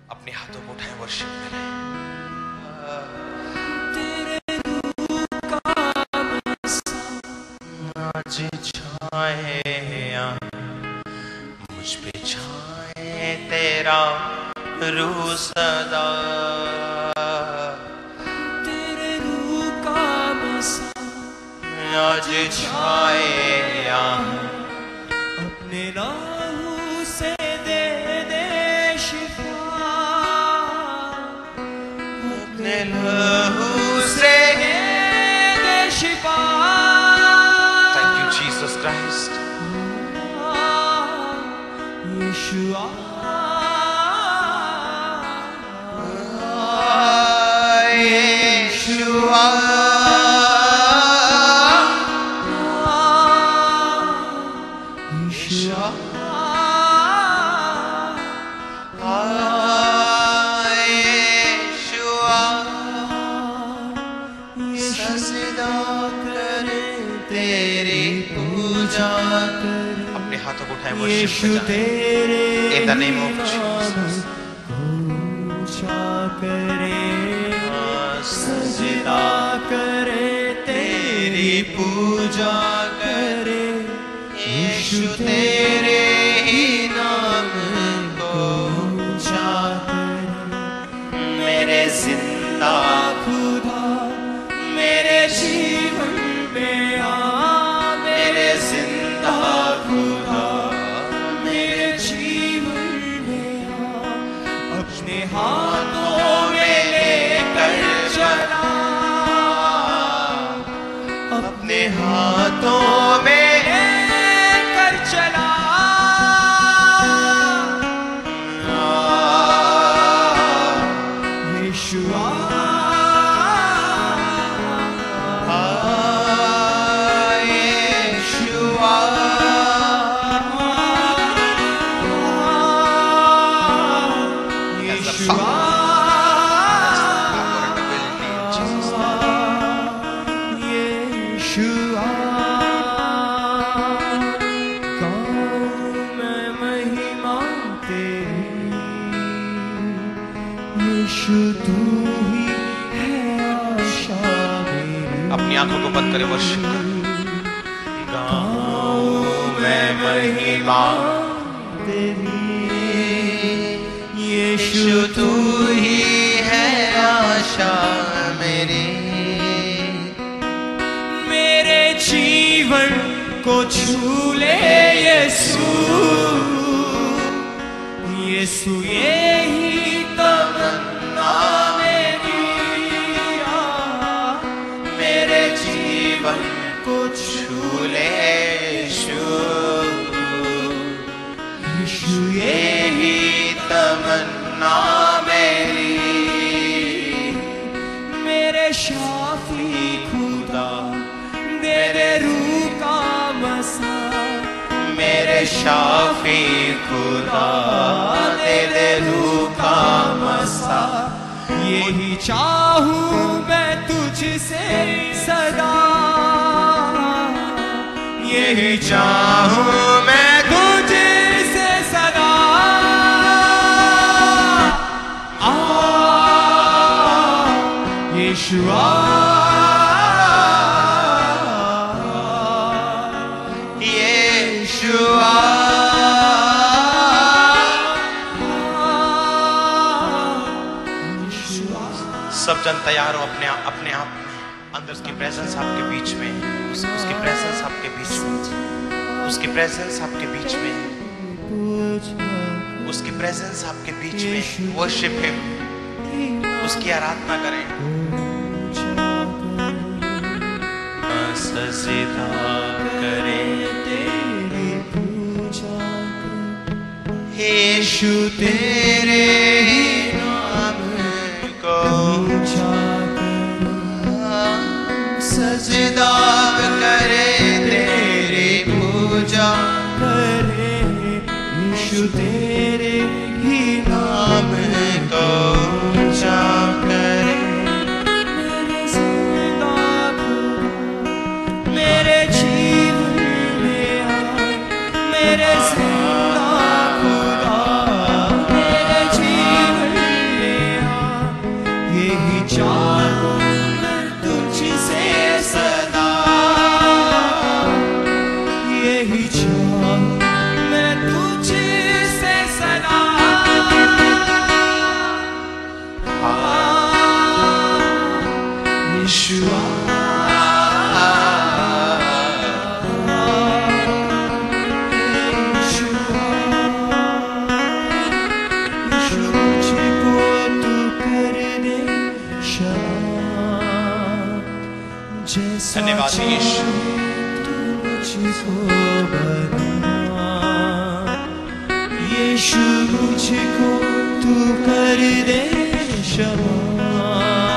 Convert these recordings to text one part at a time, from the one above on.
अपने हाथों को उठाएं, वर्शिप करें। आज छाए मुझ पे छाए तेरा रूह सदा, तेरे रूह का बसा आज छाए अपने लहू से दे दे शिफा, अपने लहू से दे दे शिफा। Thank you Jesus Christ. यीशुआ यीशुआ अपने हाथों को उठाएं, वर्शिप करें। In the name of Jesus. सजदा करे तेरी पूजा करे, यीशु तेरे ही नाम को ऊंचा करे। मेरे जिंदा खुदा मेरे जीवन में आ, मेरे जिंदा खुदा मेरे जीवन में आ, अपने हाथों में लेकर चला, अपने हाथों में लेकर चला। यीशुआ अपनी आंखों को बंद करें, वर्शिप करें। गाऊं मैं महिमा तेरी, यीशु तू ही है आशा मेरी। मेरे जीवन को छू ले यीशु, यीशु यही तमन्ना को छू ले यीशु, यीशु यही तमन्ना मेरी। मेरे शाफी खुदा मेरे रूह का मसा, मेरे शाफी खुदा तेरे रूह का मसा। यही चाहूं मैं तुझसे सदा, यही चाहूं मैं तुझसे सदा। आ यीशुआ यीशुआ सब जन तैयार हो अपने आप में, अंदर उसकी प्रेजेंस आपके बीच में, उसकी प्रेजेंस आपके बीच में, उसकी प्रेजेंस आपके बीच में, उसकी प्रेजेंस आपके बीच में। वर्शिप हिम, उसकी आराधना करें। सजदा करे तेरी पूजा, यीशु तेरे ही नाम को ऊंचा सजदा करे तेरी पूजा करे, यीशु तेरे ही नाम को ऊंचा करे। मेरे जिंदा खुदा मेरे जीवन में आ, मेरे जिंदा खुदा मेरे जीवन धन्यवाद यीशु। यीशु मुझको तू कर दे क्षमा,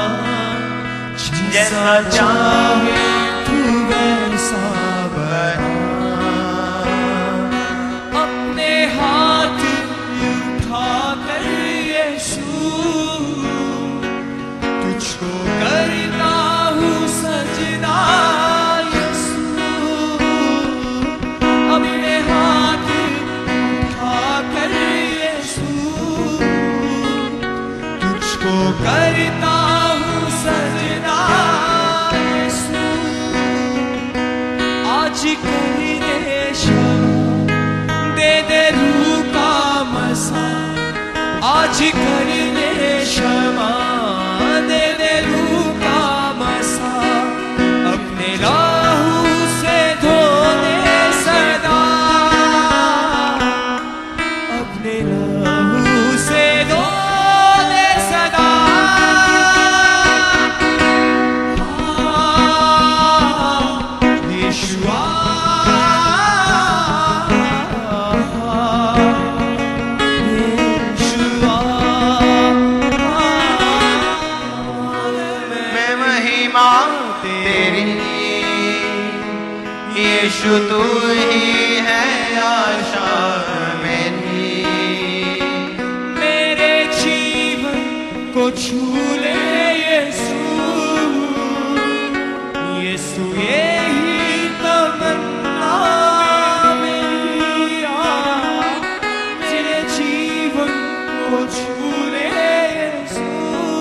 जैसा चाहे तू वैसा बना। अपने हाथ उठा कर यीशु तुझको करता हूँ सजदा। यीशु अपने हाथ उठा कर यीशु तुझको करता हूँ सजदा। यीशु आज कर दे क्षमा, दे दे रूह का मसा। आज कर दे क्षमा, दे दे रूह का मसा। अपने लहू से धो दे सदा, अपने लहू से धो दे सदा। यीशुआ मैं महिमा तेरी, यीशु तू ही है आशा मेरी। मेरे जीवन को छू ले यीशु, यीशु यही तमन्ना मेरी। मेरे जीवन को छू ले यीशु,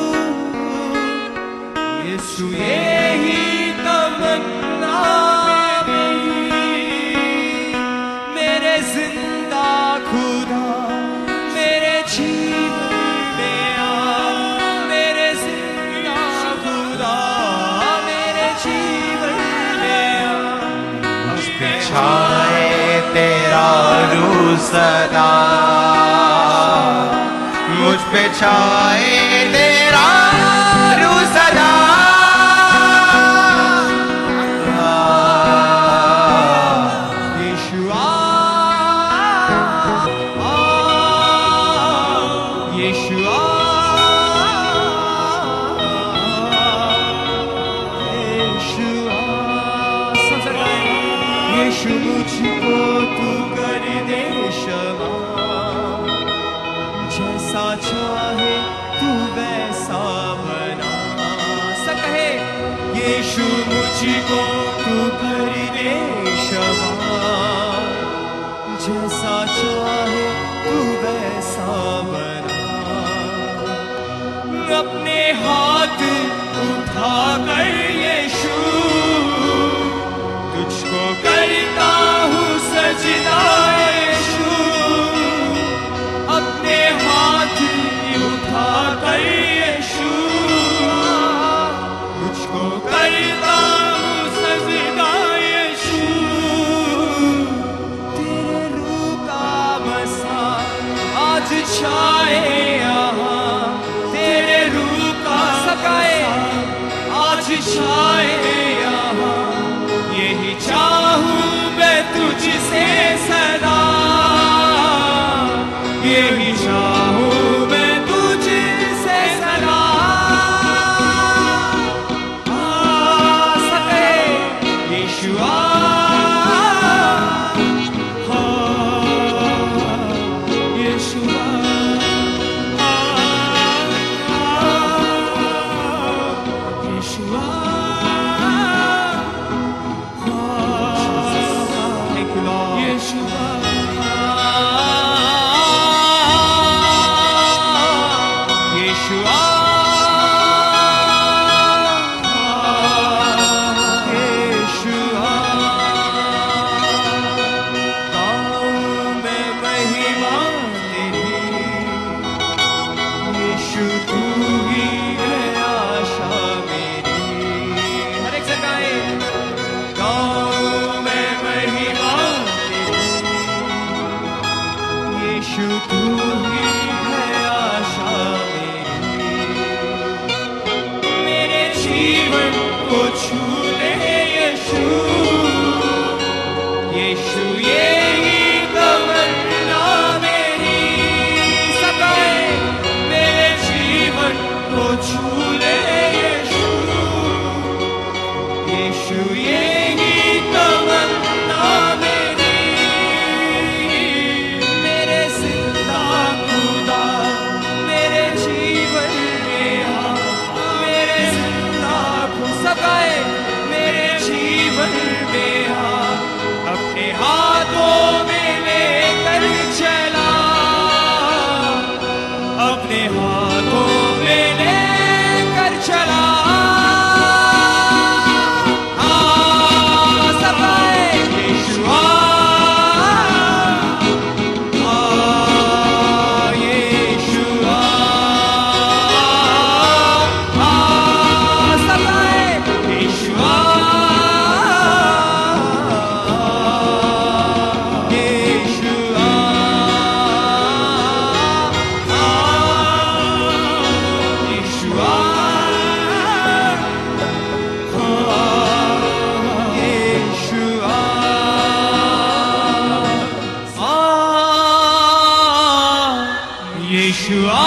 यीशु यही तमन्ना मेरी। मेरे जिंदा खुदा मेरे जीवन में आ, मेरे जिंदा खुदा मेरे जीवन में आ। मुझ पे छाए तेरा रूह सदा, मुझ पे छाए तेरा रूह सदा। यीशुआ यीशुआ यीशुआ। यीशु मुझको तू कर दे क्षमा, जैसा चाहे तू वैसा बना। सब कहे यीशु मुझको तू कर दे क्षमा, जैसा चाहे तू वैसा बना। अपने हाथ उठा कर यीशु तुझको करता हूँ सजदा। यीशु अपने हाथ उठा कर यीशु तुझको करता हूँ सजदा। यीशु तेरे रूह का मसा आज छाए यहाँ, तेरे रूह का सकाए आज छाए यहाँ। यही चाहूँ मैं तुझसे सदा, यही चाहूँ मैं तुझसे सदा। सके यीशुआ यीशुआ यीशुआ। यीशुआ यीशुआ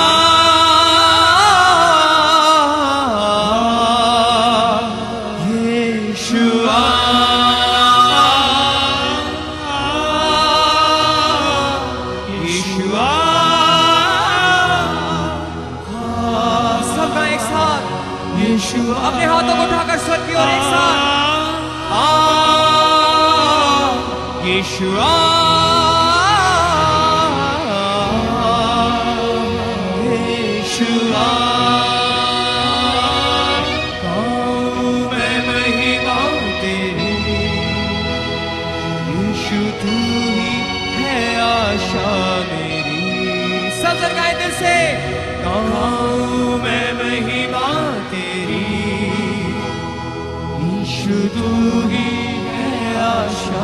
अपने हाथों को उठाकर स्वर्ग की ओर एक साथ यीशुआ यीशुआ गाऊं मैं महिमा तेरी यीशु तू ही है आशा मेरी सब जगाए दिल से गाऊं मैं महिमा तेरी यीशु तू ही है आशा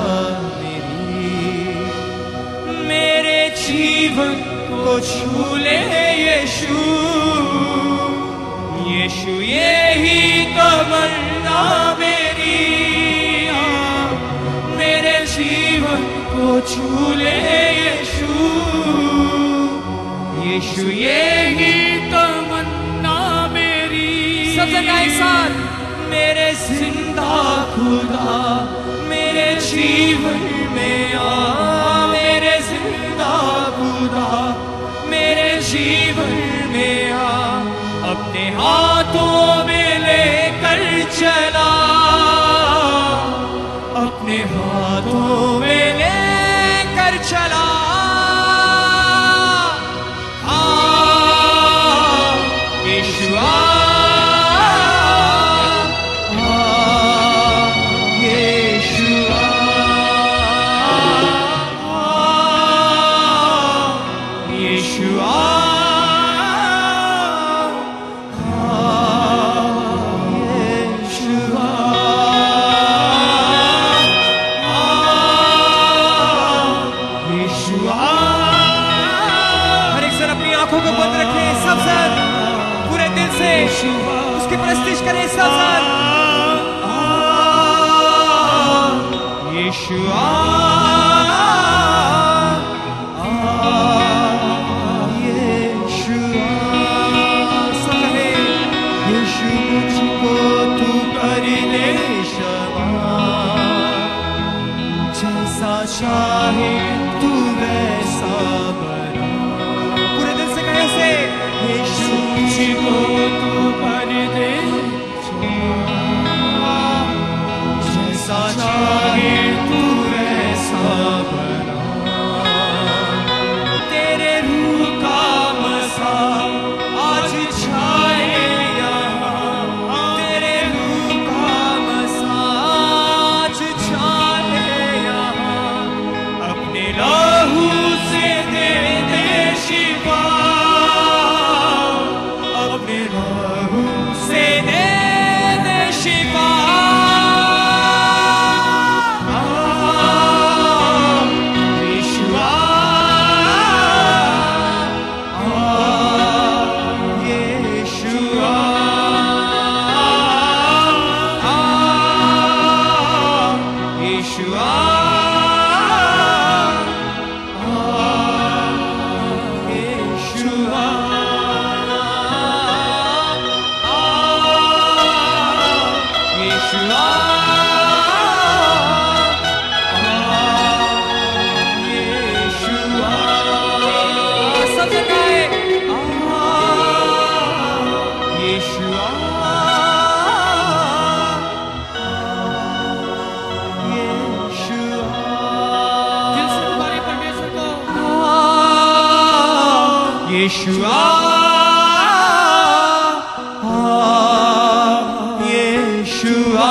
मेरी मेरे जीवन को छू ले यीशु यीशु यही तमन्ना मेरी मेरे जीवन को छू ले यीशु यीशु यही तमन्ना मेरी सब जगाए साथ मेरे जिंदा खुदा मेरे जीवन में आ मेरे जिंदा खुदा मेरे जीवन में आ अपने हाथों में लेकर चला अपने हाथों में लेकर चला यीशुआ उसकी प्रस्तुति करें सब साथ यीशुआ यीशुआ सब कहे यीशु मुझको तू कर दे क्षमा जैसा चाहे तू वैसा बना पूरे दिल से कहे उसे यीशु मुझको तू कर दे जैसा चाहे तू वैसा बना तेरे रूह का मसा आज छाए यहाँ तेरे रूह का मसा आज छाए यहाँ अपने लहू से दे दे शिफा अपने लहू से दे दे शिफा यीशुआ यीशुआ यीशुआ यीशुआ यीशुआ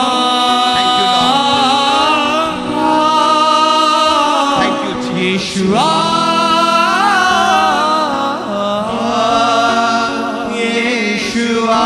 यीशुआ यीशुआ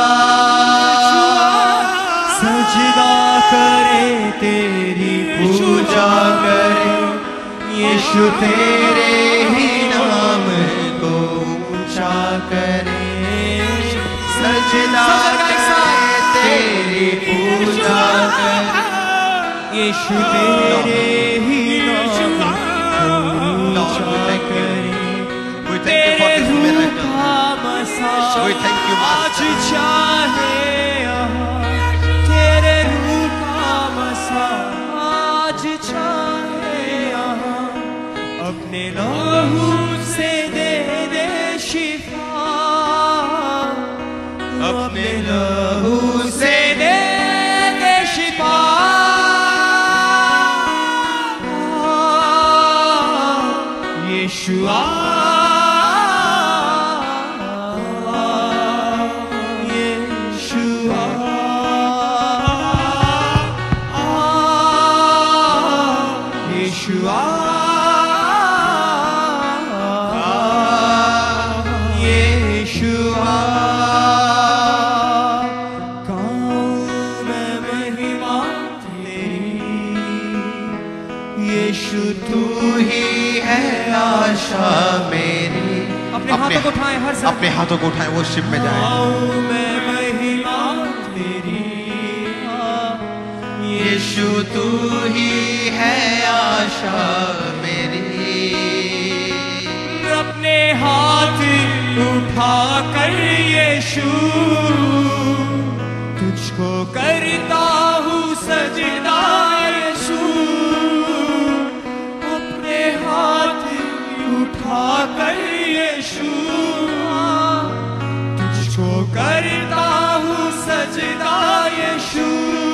सजदा करे तेरी पूजा करे यीशु तेरे ही नाम को ऊंचा करे सजदा करे तेरी पूजा करे यीशु तेरे ही नाम को ऊंचा करे तेरे रूह We thank you, आज Master. चाहे यहाँ तेरे रूह का मसा, आज चाहे यहाँ अपने लहू से दे दे शिफा, अपने लहू से दे दे शिफा। यीशुआ मेरी। अपने हाथों को उठाएं, हर समय अपने हाथों को उठाएं, वर्शिप में जाएं। मैं महिमा तेरी, यीशु तू ही है आशा मेरी। अपने हाथ उठा कर यीशु तुझको करता हूँ सजदा यीशु, अपने हाथ उठा कर यीशु तुझको करता हूँ सजदा यीशु।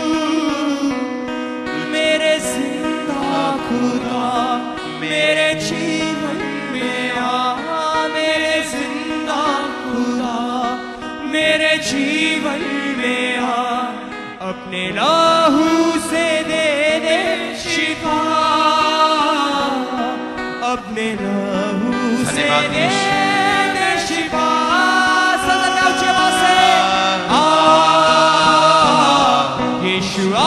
मेरे जिंदा खुदा मेरे जीवन में आ, मेरे जिंदा खुदा मेरे जीवन में आ, अपने लहू से दे दे शिफा, अपने लहू से दे दे शिफा। सदन ऊंची आवाज से यीशुआ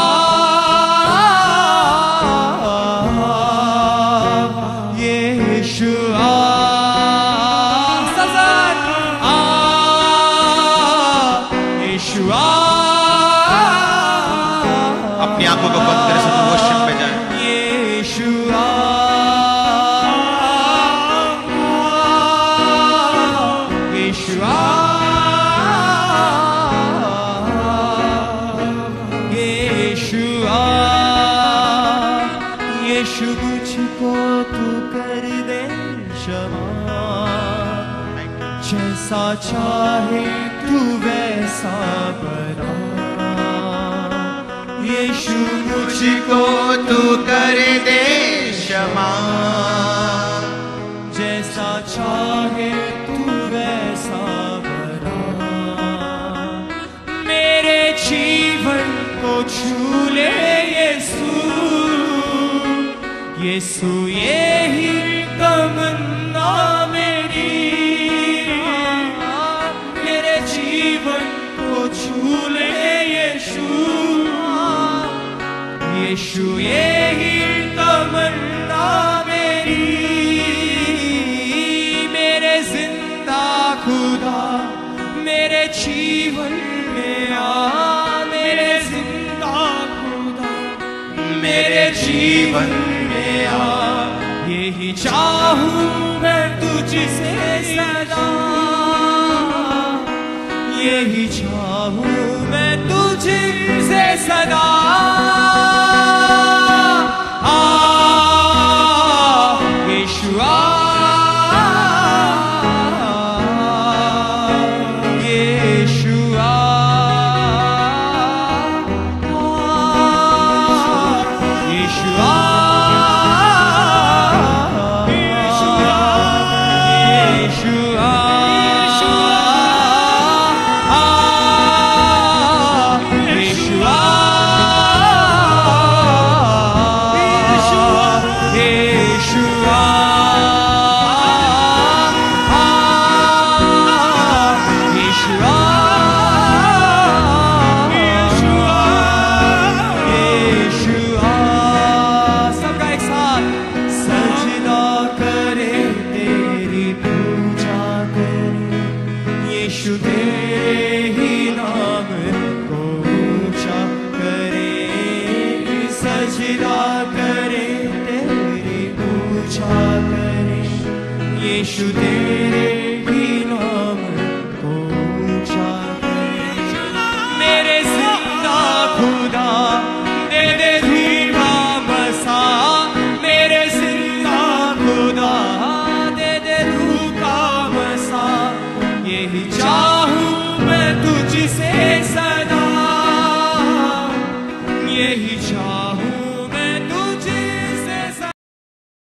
अपनी आंखों को बंद करे सब वर्शिप में जाएं। यीशुआ यीशुआ यीशुआ यीशु मुझको तू कर दे क्षमा, जैसा चाहे तू वैसा बना। यीशु मुझको तू कर दे क्षमा, जैसा चाहे तू वैसा बना। मेरे जीवन को छू ले यीशु, यीशु यही तमन्ना मेरी। मेरे जीवन को छू ले यीशु, यीशु यही तमन्ना मेरी। मेरे जिंदा खुदा मेरे जीवन में आ, मेरे जिंदा खुदा मेरे जीवन में आ। यही चाहूं मैं तुझसे सदा, यही चाहूं मैं तुझसे सदा। यीशुआ यीशुआ यीशुआ यीशु तेरे ही नाम को ऊंचा करे, सजदा करे तेरी पूजा करे। यीशु तेरे